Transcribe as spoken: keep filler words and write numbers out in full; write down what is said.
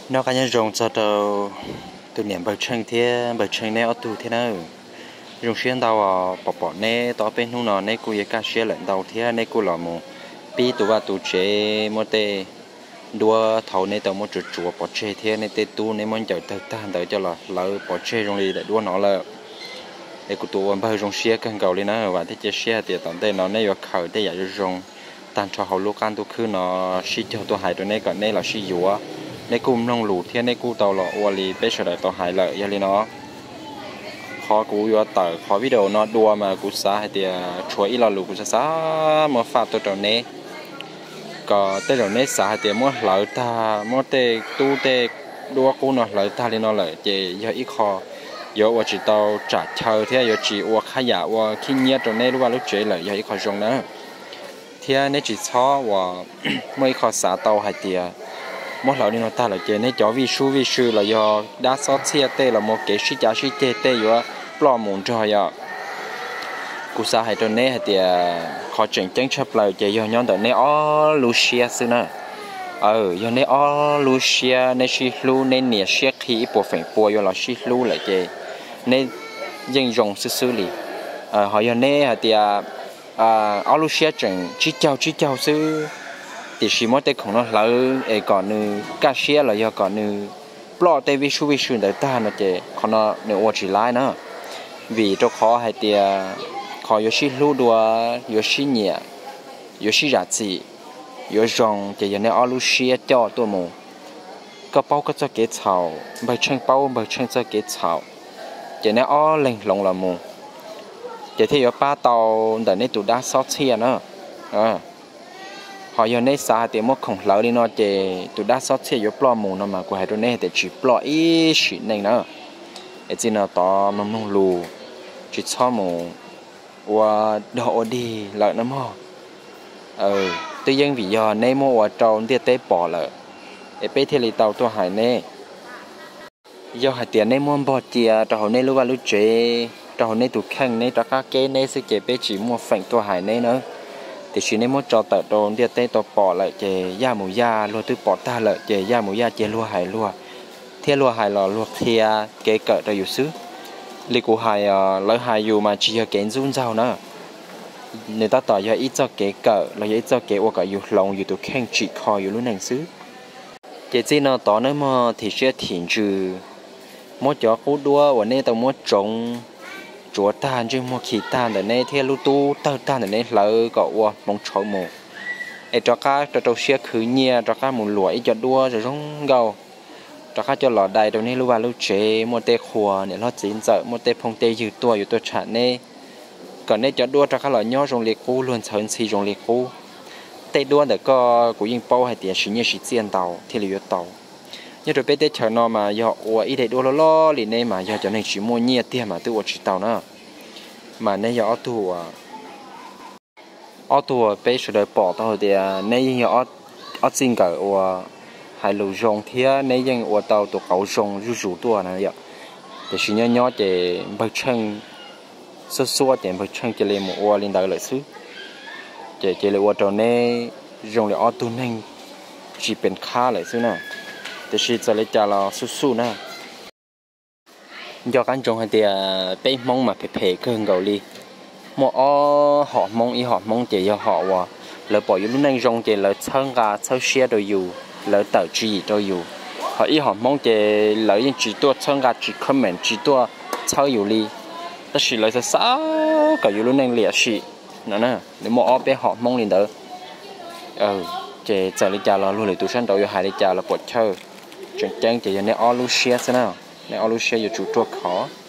nó cái nhân rồng cho tàu từ niệm bờ chân thế bờ chân này ở tu thế nào rồng xuyên tàu à bỏ bỏ nè tao bên hôm nọ nè cô ấy cá xuyên lợn tàu thế nè cô làm một pi tụ ba tụ chế một tê đua thầu nè tàu một chuột chuột bỏ chế thế nè tê tu nè muốn chở tàu ta đợi cho là lỡ bỏ chế rồng đi để đua nó là để cô tụ bờ rồng xuyên cần cầu lên nó và thế chế xuyên thì tận tê nó nè vào khởi tê giải rồng tan cho họ lúc ăn tu khứ nó xí cho tu hại tụi nè còn nè là xí dúaในกลุ่มน้องหลูเที่ยในกูเตาหล่อวลีเป้เฉลยต่อหายเลยยันเลยเนาะขอกูอยู่ต่อขอวิดีโอเนาะดัวมากูซาให้เดียช่วยอีหล่อหลูกูจะซามาฝากตัวตรงนี้ก็แต่ตรงนี้สาให้เดียมั่วเหลาตามั่วเตะตู้เตะดัวกูเนาะเหลาตาเลยเนาะเลยเจยอีคอ有我知道炸车ที่有จี我ขยะว่าขี้เงียตรงนี้รู้ว่ารู้เจเลย有อีคอจงนะที่ในจีช้อว่าไม่ขอสาเตาให้เดียmỗi lần đi nó ta là chơi này cho vi su vi su là do đa số xe tê là một cái sĩ giá sĩ tê tê rồi lo muốn cho ya cú sa hay cho này hay thì khó chỉnh chỉnh chấp lại chơi do nhóm đó này ó Lucia xưa nè ờ do này ó Lucia này sĩ lu này nè sĩ khí bộ phận bộ do là sĩ lu lại chơi này dân dùng xứ xứ li ờ họ do này hay thì à ó Lucia chỉnh chỉ chào chỉ chào xứ thì chỉ mỗi cái không nó lỡ ấy còn như cá xía là do còn như plot tây vi su vi su để ta nó chỉ còn nó nếu ở chỉ lại nữa vì cho khó hay thì khó有些路多有些nhẹ有些日子有种就有那阿鲁西叫多么个包个做给草不称包不称做给草就那阿零龙了么就ที่有八道แต่ในตัวด้าซอสเชียนะอ่าhọ giờ này xa thì mất không lâu đi nó chỉ tụi đã sót xe vô plo mù nó mà của hai đứa này thì chỉ plo ít xịn này nữa, cái gì nó to nó mông lù chỉ cho mù và đổ đi lợi nó mò, ờ tự nhiên vì giờ này mua ở trâu thì tế bỏ lợi, để bây thì tàu tôi hải này, giờ hải tiền này mua bỏ chia trâu này lúc vào lúc chế trâu này tụi khăn này trâu cá kê này sẽ chế bây chỉ mua phèn tôi hải này nữa thì chỉ nên muốn cho tờ đồ đi tới tờ bỏ lại chè da mù da luôn từ bỏ ta lại chè da mù da chè lúa hải lúa thiên lúa hải lò lúa thia kế cỡ raอยู่ซื้อลิกูhải lỡ hảiอยู่mà chỉ kén run rau nữa người ta tỏ ra ít cho kế cỡ là ít cho kế hoặc làอยู่lòngอยู่tụ khen chỉ khoอยู่lúc này xứ chè gì nó tỏ nữa mà thì sẽ thiện trừ mỗi chỗ cú đua và nên tao mỗi trồng chúa tan chứ mua khí tan để này theo lưu tu tơ tan để này lỡ cậu qua mong chọi mù, ấy cho cá cho trâu xe khử nhia cho cá mù lụi cho đua rồi rong gầu, cho cá cho lò đầy đầu này lưu vào lưu chế mua tê khua để nó chín giờ mua tê phong tê dư tua dư tua chả này, còn này cho đua cho cá lò nhó rong liệt cú luôn sờn xì rong liệt cú, tê đua để có cú yên bao hay tiền sử như sử tiền tàu thì liều tàu như rồi bây giờ chờ nó mà giờ ủa ít để đua lo lo liền này mà giờ cho nên chỉ mua nhia tiền mà tôi chỉ tàu nữa mà này giờ ở tù ở tù bây giờ bỏ tàu thì này giờ ở ở xin cả ủa hay lù rong thía này giờ ủa tàu tụ cầu rong rú rú tua này giờ thì chỉ nhớ nhớ để bơi chân xua xua để bơi chân cho lên một ủa lên đời lợi xứ để cho lên ủa tàu này rong là ở tù này chỉเป็นค่าlợi xứ nào thì chỉ cho lấy trả là su su nè do cán trồng hay thì bé mong mà phải phải cơn gầu đi một họ mong ý họ mong chỉ cho họ và lỡ bỏ những năng rong chỉ lỡ thân gà thân xe đồ dù lỡ tờ chỉ đồ dù họ ý họ mong chỉ lỡ những chỉ tua thân gà chỉ comment chỉ tua chơi dù đi tất chỉ lỡ sao cả dù năng liệt sĩ nữa nè để một bé họ mong lên đỡ ừ chỉ giờ lấy trả là luôn lấy tu sân đầu hai lấy trả là bột chơi chẳng chẳng chỉ là này Lucia thế nào này Lucia giờ chủ trục khó